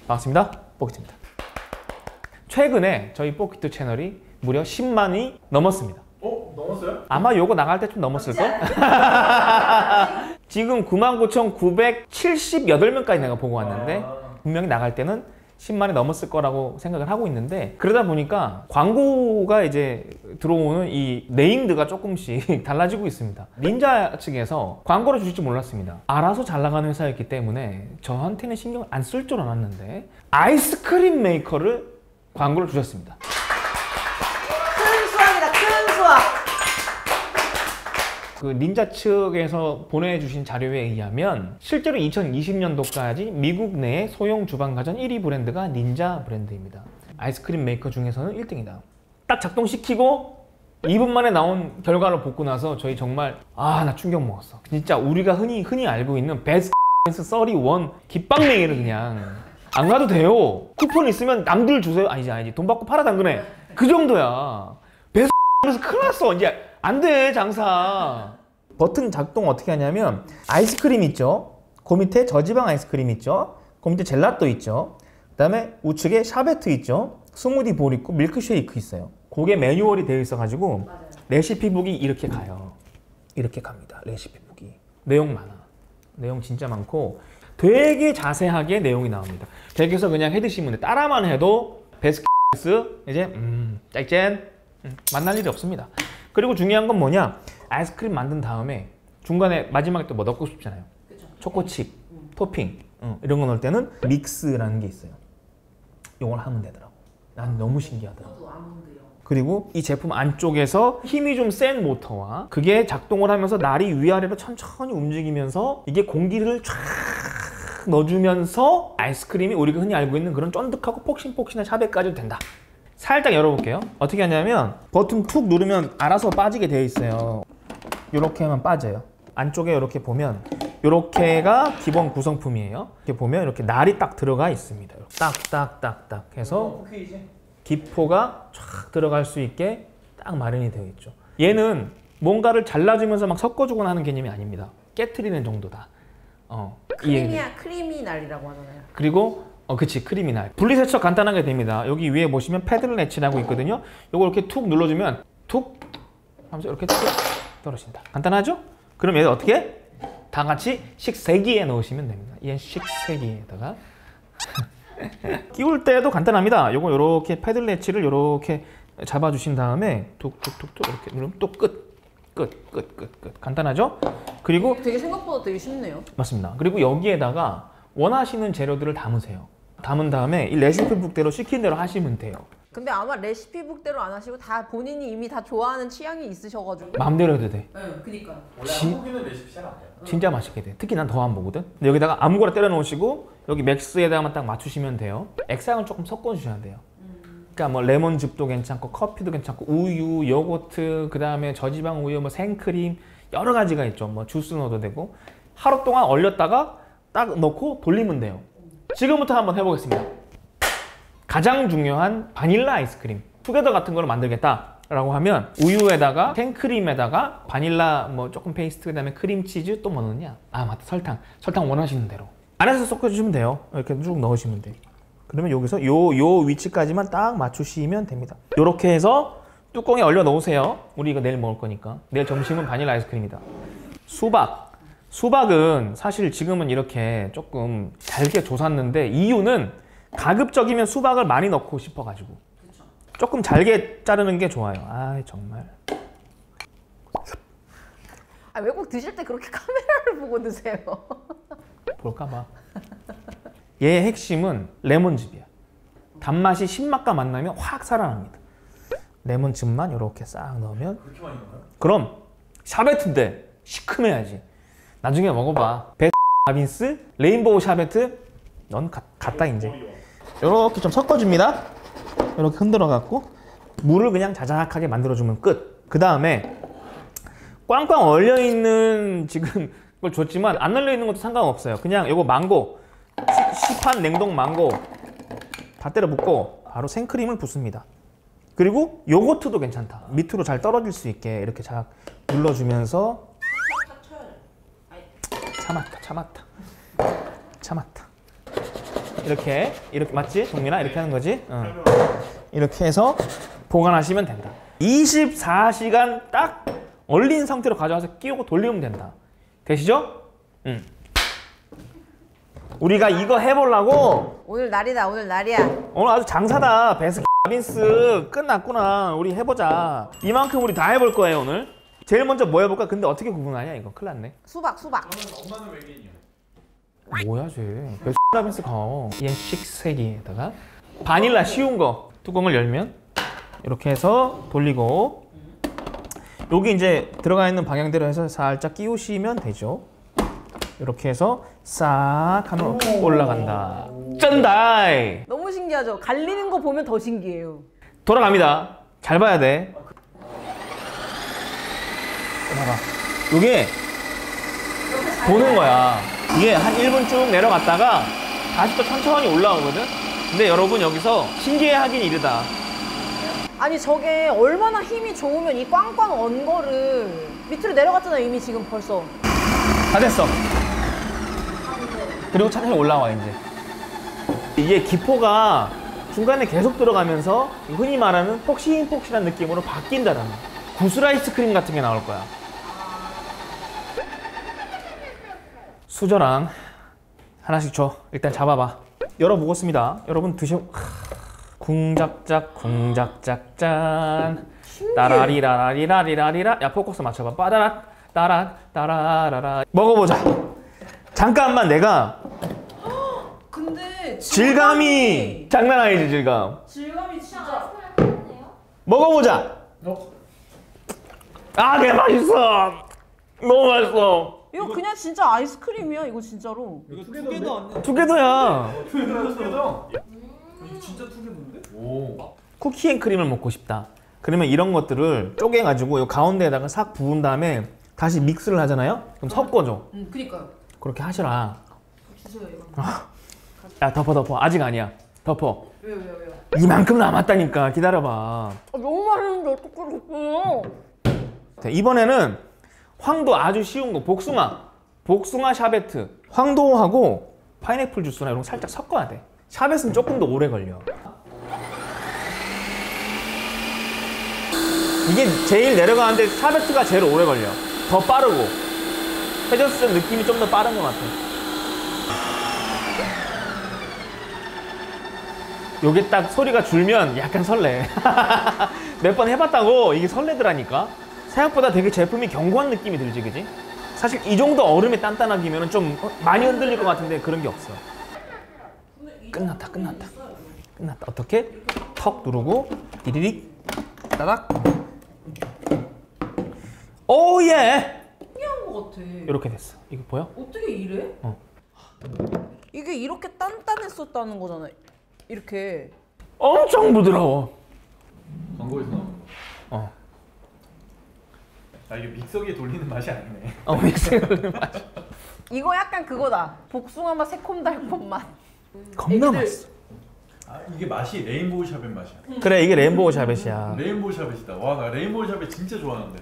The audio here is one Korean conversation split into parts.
반갑습니다. 뽀키트입니다. 최근에 저희 뽀키트 채널이 무려 10만이 넘었습니다. 넘었어요? 아마 요거 나갈 때쯤 넘었을걸? 지금 99,978명까지 내가 보고 왔는데 분명히 나갈 때는 10만이 넘었을 거라고 생각을 하고 있는데, 그러다 보니까 광고가 이제 들어오는 이 네임드가 조금씩 달라지고 있습니다. 닌자 측에서 광고를 주실 줄 몰랐습니다. 알아서 잘 나가는 회사였기 때문에 저한테는 신경을 안 쓸 줄 알았는데 아이스크림 메이커를 광고를 주셨습니다. 큰 수확이다, 큰 수확. 그 닌자 측에서 보내주신 자료에 의하면 실제로 2020년도까지 미국 내 소형 주방가전 1위 브랜드가 닌자 브랜드입니다. 아이스크림 메이커 중에서는 1등이다. 딱 작동시키고 2분 만에 나온 결과를 보고 나서 저희 정말 나 충격 먹었어. 진짜 우리가 흔히 알고 있는 베스트 31 깃방맹이를 그냥 안 가도 돼요. 쿠폰 있으면 남들 주세요. 아니지 돈 받고 팔아 당근에 그 정도야. 베스트 큰일 났어. 이제 안 돼 장사. 버튼 작동 어떻게 하냐면 아이스크림 있죠, 그 밑에 저지방 아이스크림 있죠, 그 밑에 젤라또 있죠, 그 다음에 우측에 샤베트 있죠, 스무디 볼 있고 밀크쉐이크 있어요. 그게 매뉴얼이 되어 있어 가지고 레시피북이 이렇게 가요. 이렇게 갑니다. 레시피북이 내용 많아. 내용 진짜 많고 되게 자세하게 내용이 나옵니다. 댁에서 그냥 해 드시면 돼. 따라만 해도 베스트 이제 짤짠 만날 일이 없습니다. 그리고 중요한 건 뭐냐, 아이스크림 만든 다음에 중간에 마지막에 또 뭐 넣고 싶잖아요. 그쵸. 초코칩, 토핑 이런 거 넣을 때는 믹스라는 게 있어요. 이걸 하면 되더라고. 난 너무 신기하더라고. 저도 아몬드요. 그리고 이 제품 안쪽에서 힘이 좀 센 모터와 그게 작동을 하면서 날이 위아래로 천천히 움직이면서 이게 공기를 쫙 넣어주면서 아이스크림이 우리가 흔히 알고 있는 그런 쫀득하고 폭신폭신한 샤베까지도 된다. 살짝 열어볼게요. 어떻게 하냐면 버튼 툭 누르면 알아서 빠지게 되어 있어요. 이렇게 하면 빠져요. 안쪽에 이렇게 보면 이렇게가 기본 구성품이에요. 이렇게 보면 이렇게 날이 딱 들어가 있습니다. 딱딱딱딱 해서 기포가 쫙 들어갈 수 있게 딱 마련이 되어 있죠. 얘는 뭔가를 잘라주면서 막 섞어주거나 하는 개념이 아닙니다. 깨트리는 정도다. 크리미 날이라고 하잖아요. 그리고 그치, 크리미날. 분리세척 간단하게 됩니다. 여기 위에 보시면 패들 렛치라고 있거든요. 요거 이렇게 툭 눌러주면 툭 하면서 이렇게 툭 떨어진다. 간단하죠? 그럼 얘를 어떻게? 다 같이 식세기에 넣으시면 됩니다. 얘 식세기에다가 끼울 때도 간단합니다. 요거 요렇게 패들 렛치를 요렇게 잡아주신 다음에 툭툭툭툭 이렇게 누르면 또 끝. 간단하죠? 그리고 되게 생각보다 되게 쉽네요. 맞습니다. 그리고 여기에다가 원하시는 재료들을 담으세요. 담은 다음에 이 레시피북대로 시킨 대로 하시면 돼요. 근데 아마 레시피북대로 안 하시고 다 본인이 이미 다 좋아하는 취향이 있으셔가지고. 마음대로 해도 돼. 네, 그니까. 원래 한국인은 레시피 잘 안 해요. 진짜 맛있게 돼. 특히 난 더 안 보거든. 근데 여기다가 아무거나 때려 놓으시고 여기 맥스에다가만 딱 맞추시면 돼요. 액상을 조금 섞어 주셔야 돼요. 그러니까 뭐 레몬즙도 괜찮고 커피도 괜찮고 우유, 요거트, 그 다음에 저지방 우유, 뭐 생크림 여러 가지가 있죠. 뭐 주스 넣어도 되고 하루 동안 얼렸다가 딱 넣고 돌리면 돼요. 지금부터 한번 해보겠습니다. 가장 중요한 바닐라 아이스크림 투게더 같은 걸 만들겠다 라고 하면 우유에다가 생크림에다가 바닐라 뭐 조금 페이스트, 그 다음에 크림치즈, 또 뭐 넣느냐, 맞다, 설탕 원하시는 대로 안에서 섞어주시면 돼요. 이렇게 쭉 넣으시면 돼요. 그러면 여기서 요 위치까지만 딱 맞추시면 됩니다. 이렇게 해서 뚜껑에 얼려 놓으세요. 우리 이거 내일 먹을 거니까. 내일 점심은 바닐라 아이스크림이다. 수박은 사실 지금은 이렇게 조금 잘게 조샀는데 이유는 가급적이면 수박을 많이 넣고 싶어가지고 조금 잘게 자르는 게 좋아요. 정말. 왜 꼭 드실 때 그렇게 카메라를 보고 드세요? 볼까봐. 얘의 핵심은 레몬즙이야. 단맛이 신맛과 만나면 확 살아납니다. 레몬즙만 이렇게 싹 넣으면. 그렇게 많이 넣어요? 그럼 샤베트인데 시큼해야지. 나중에 먹어봐. 베스킨라빈스 레인보우 샤베트. 넌 갔다 이제. 이렇게 좀 섞어줍니다. 이렇게 흔들어 갖고 물을 그냥 자작하게 만들어주면 끝. 그 다음에 꽝꽝 얼려 있는 지금 걸 줬지만 안 얼려 있는 것도 상관없어요. 그냥 이거 망고, 시판 냉동 망고 다 때려 붓고 바로 생크림을 붓습니다. 그리고 요거트도 괜찮다. 밑으로 잘 떨어질 수 있게 이렇게 잘 눌러주면서. 참았다. 이렇게 맞지? 동민아 이렇게 하는 거지? 이렇게 해서 보관하시면 된다. 24시간 딱 얼린 상태로 가져와서 끼우고 돌리면 된다. 되시죠? 우리가 이거 해보려고 오늘 날이다. 오늘 날이야. 오늘 아주 장사다. 베스킨라빈스 끝났구나. 우리 해보자. 이만큼 우리 다 해볼 거예요 오늘. 제일 먼저 뭐 해볼까? 근데 어떻게 구분하냐 이거. 큰일 났네. 수박. 엄마는 외계인이야. 뭐야 쟤. 베스킨라빈스 가. EN6세기에다가 바닐라 쉬운 거. 뚜껑을 열면 이렇게 해서 돌리고 여기 이제 들어가 있는 방향대로 해서 살짝 끼우시면 되죠. 이렇게 해서 싹 하면 올라간다. 쩐다이. 너무 신기하죠? 갈리는 거 보면 더 신기해요. 돌아갑니다. 잘 봐야 돼. 봐봐. 이게 도는 거야. 이게 한 1분 쭉 내려갔다가 다시 또 천천히 올라오거든. 근데 여러분 여기서 신기해하긴 이르다. 아니 저게 얼마나 힘이 좋으면 이 꽝꽝 언 거를 밑으로 내려갔잖아요 이미 지금 벌써. 다 됐어. 그리고 천천히 올라와 이제. 이게 기포가 중간에 계속 들어가면서 흔히 말하는 폭신폭신한 느낌으로 바뀐다라는 구슬 아이스크림 같은 게 나올 거야. 수저랑 하나씩 줘. 일단 잡아봐. 열어보겠습니다. 여러분 드셔. 쿵작작 쿵작작 짠. 따라리라라리라리라리라. 야 포커스 맞춰봐. 빠다락 따락 따라라라. 먹어보자. 잠깐만 내가 근데 질감이 장난 아니지 질감. 질감이 진짜. 먹어보자. 아, 개 맛있어. 너무 맛있어. 이거 그냥 진짜 아이스크림이야 이거 진짜로. 이거 투게더 안 돼? 투게더야. 투게더. 이거 진짜 투게더인데? 오. 쿠키앤크림을 먹고 싶다. 그러면 이런 것들을 쪼개가지고 이 가운데에다가 싹 부은 다음에 다시 믹스를 하잖아요. 그럼 섞어줘. 그니까요. 그렇게 하시라. 주세요 이거. 야 덮어. 아직 아니야. 덮어. 왜요? 이만큼 남았다니까. 기다려봐. 너무 맛있는데 어떡해 줬어요? 자, 이번에는 황도 아주 쉬운 거. 복숭아 샤베트. 황도하고 파인애플 주스나 이런 거 살짝 섞어야 돼. 샤베트는 조금 더 오래 걸려. 이게 제일 내려가는데 샤베트가 제일 오래 걸려. 더 빠르고. 헤저스 느낌이 좀 더 빠른 것 같아. 요게 딱 소리가 줄면 약간 설레. 몇 번 해봤다고 이게 설레더라니까. 생각보다 되게 제품이 견고한 느낌이 들지, 그지? 사실 이 정도 얼음의 단단하기면 좀 많이 흔들릴 것 같은데 그런 게 없어. 끝났다. 어떻게? 턱 누르고 디리릭 따닥. 오예. 신기한 거 같아. 이렇게 됐어. 이거 보여? 어떻게 이래? 이게 이렇게 단단했었다는 거잖아. 이렇게. 엄청 부드러워. 광고에서 나온 어. 아 이게 믹서기에 돌리는 맛이 아니네. 믹스를 맛. 이거 약간 그거다. 복숭아 맛, 새콤달콤 맛. 겁나 애기들- 맛있어. 아 이게 맛이 레인보우 샤벳 맛이야. 그래 이게 레인보우 샤벳이야. 레인보우 샤벳이다. 와 나 레인보우 샤벳 진짜 좋아하는데.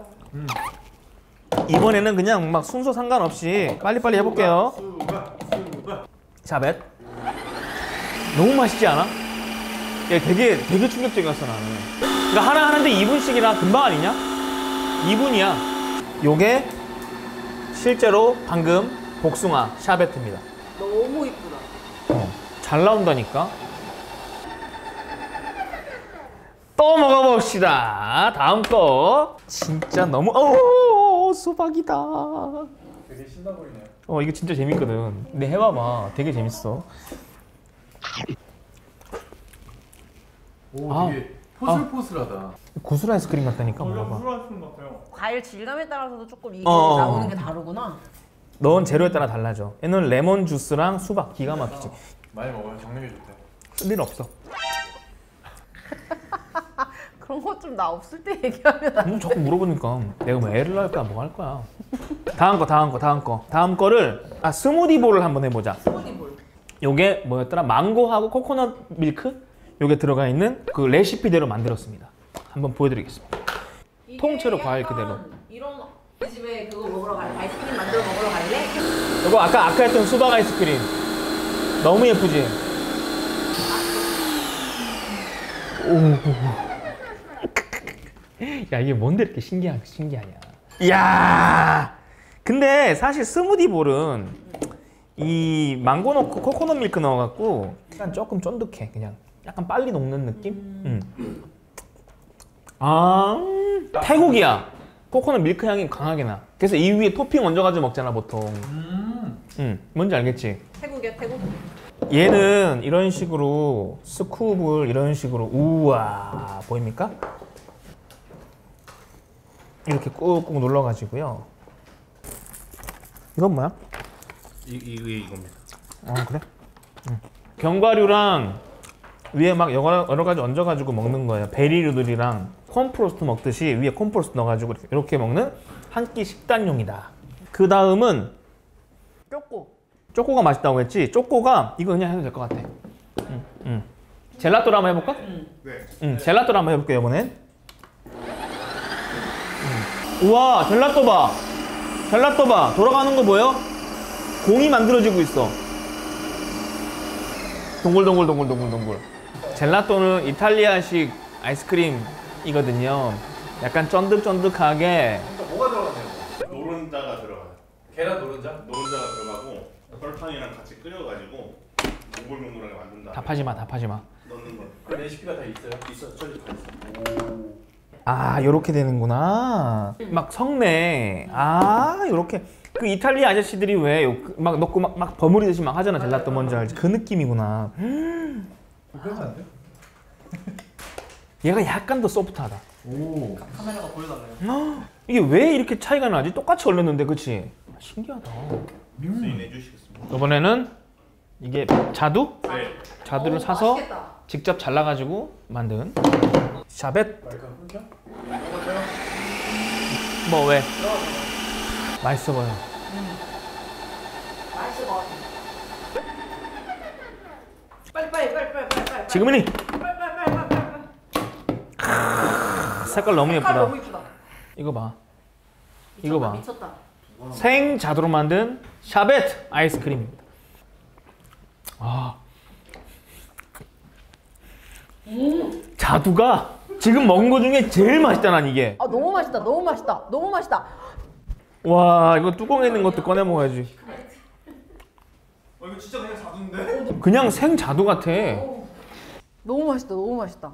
이번에는 그냥 막 순서 상관없이 빨리빨리 해볼게요. 수박. 샤벳. 너무 맛있지 않아? 야, 되게 충격적이었어 나는. 그러니까 하나 하는데 2분씩이라 금방 아니냐? 2분이야. 요게 실제로 방금 복숭아 샤베트입니다. 너무 이쁘다. 잘 나온다니까. 또 먹어봅시다. 다음 거. 진짜 너무 수박이다. 되게 신나 보이네요. 이거 진짜 재밌거든. 근데 해봐봐. 되게 재밌어. 오 아. 되게 포슬포슬하다. 구슬 아이스크림 같다니까. 먹어봐. 술하시는 것 같아요. 과일 질감에 따라서도 조금 이게 어. 나오는 게 다르구나. 넣은 재료에 따라 달라져. 얘는 레몬 주스랑 수박 기가 막히지. 많이 먹어요. 정력에 좋대. 쓸 일 없어. 그런 거 좀 나 없을 때 얘기하면 안 돼. 자꾸 물어보니까 내가 뭐 애를 낳을 거야 뭐 할 거야. 다음 거를 스무디볼을 한번 해보자. 스무디볼. 요게 뭐였더라? 망고하고 코코넛 밀크? 요게 들어가 있는 그 레시피대로 만들었습니다. 한번 보여드리겠습니다. 통째로 과일 그대로. 이런 우리 집에 그거 먹으러 갈래? 아이스크림 만들어 먹으러 갈래? 요거 아까 했던 수박 아이스크림 너무 예쁘지? 오. 야, 이게 뭔데 이렇게 신기하냐. 이야. 근데 사실 스무디볼은 이 망고 넣고 코코넛 밀크 넣어갖고 약간 조금 쫀득해. 그냥 약간 빨리 녹는 느낌? 태국이야. 코코넛 밀크 향이 강하게 나. 그래서 이 위에 토핑 얹어가지고 먹잖아 보통. 뭔지 알겠지? 태국이야, 태국. 얘는 이런 식으로 스쿱을 이런 식으로 우와 보입니까? 이렇게 꾹꾹 눌러가지고요. 이건 뭐야? 이겁니다. 그래? 견과류랑 위에 막 여러 가지 얹어가지고 먹는 거예요. 베리류들이랑 콘프로스트 먹듯이 위에 콘프로스트 넣어가지고 이렇게 먹는 한 끼 식단용이다. 그 다음은 쪼꼬가 맛있다고 했지? 쪼꼬가 이거 그냥 해도 될 것 같아. 젤라또를 한번 해볼까? 네. 젤라또를 한번 해볼게요 이번엔. 우와 젤라또 봐. 젤라또 봐. 돌아가는 거 보여? 공이 만들어지고 있어. 동글동글. 젤라또는 이탈리아식 아이스크림이거든요. 약간 쫀득쫀득하게. 그러니까 뭐가 들어가네요? 노른자가 들어가요. 계란 노른자? 노른자가 들어가고 설탕이랑 같이 끓여가지고 동글동글하게 만든다. 답하지 마. 넣는 거. 그 레시피가 다 있어요? 있어, 저기 다 있어. 요렇게 되는구나. 막 섞네. 요렇게. 그 이탈리아 아저씨들이 왜 막 넣고 막 버무리듯이 막 하잖아. 젤라또 뭔지 알지? 그 느낌이구나. 그러면 안 돼요? 얘가 약간 더 소프트하다. 오. 카메라가 보여달래요. 이게 왜 이렇게 차이가 나지? 똑같이 얼렸는데, 그치? 신기하다. 수인해 주시겠습니다. 이번에는 이게 자두? 네. 자두를 사서 맛있겠다. 직접 잘라가지고 만든 샤벳. 마이크 끊겨? 뭐 왜? 맛있어 보여. 맛있을 것 같아. 빨리. 지금이니? 빨리. 색깔 너무 예쁘다. 너무 이쁘다. 이거 봐. 이거 봐. 미쳤다. 생 자두로 만든 샤벳 아이스크림입니다. 자두가 지금 먹은 거 중에 제일 맛있다 난 이게. 너무 맛있다. 와 이거 뚜껑에 있는 것도 꺼내 먹어야지. 이거 진짜 그냥 자두인데? 그냥 생 자두 같아. 너무 맛있다.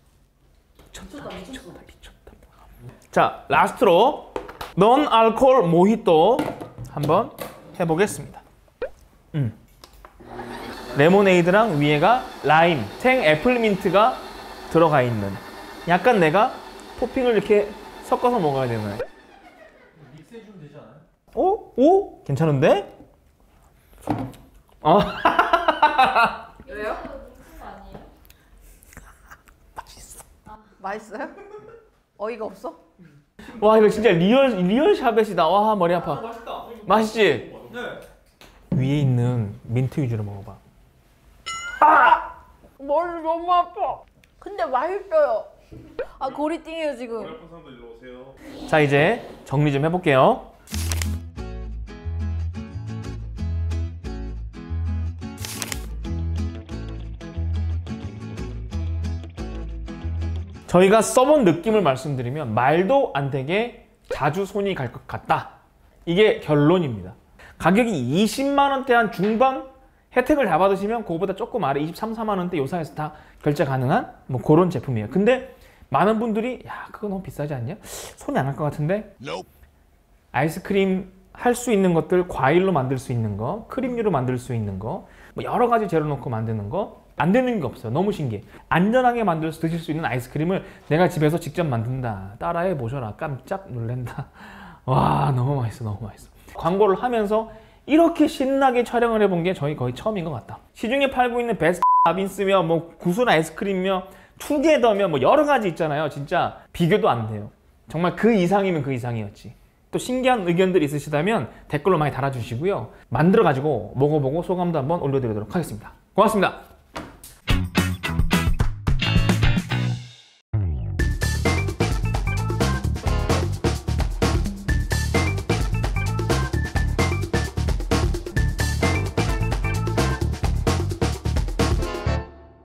미쳤다. 자 라스트로 넌 알코올 모히또 한번 해보겠습니다. 레모네이드랑 위에가 라임, 생 애플민트가 들어가 있는. 약간 내가 토핑을 이렇게 섞어서 먹어야 되나요? 믹스해주면 되지 않아요? 오? 괜찮은데? 왜요? 맛있어요? 어이가 없어? 와 이거 진짜 리얼 샤벳이다. 와 머리 아파. 맛있다. 맛있지? 네. 위에 있는 민트 위주로 먹어봐. 머리 너무 아파. 근데 맛있어요. 고리띵해요 지금. 어렵은 사람들 일로 오세요. 자 이제 정리 좀 해볼게요. 저희가 써본 느낌을 말씀드리면 말도 안 되게 자주 손이 갈 것 같다. 이게 결론입니다. 가격이 20만 원대 한 중반 혜택을 다 받으시면 그거보다 조금 아래 23, 4만 원대 요 사이에서 다 결제 가능한 뭐 그런 제품이에요. 근데 많은 분들이 야 그거 너무 비싸지 않냐? 손이 안 갈 것 같은데? 아이스크림 할 수 있는 것들 과일로 만들 수 있는 거, 크림류로 만들 수 있는 거, 뭐 여러 가지 재료 넣고 만드는 거 안 되는 게 없어요. 너무 신기해. 안전하게 만들어서 드실 수 있는 아이스크림을 내가 집에서 직접 만든다. 따라해 보셔라. 깜짝 놀란다. 와 너무 맛있어. 광고를 하면서 이렇게 신나게 촬영을 해본 게 저희 거의 처음인 것 같다. 시중에 팔고 있는 베스킨라빈스며 뭐 구슬 아이스크림며 투게더며 뭐 여러 가지 있잖아요. 진짜 비교도 안 돼요. 정말 그 이상이면 그 이상이었지. 또 신기한 의견들 있으시다면 댓글로 많이 달아주시고요. 만들어가지고 먹어보고 소감도 한번 올려드리도록 하겠습니다. 고맙습니다.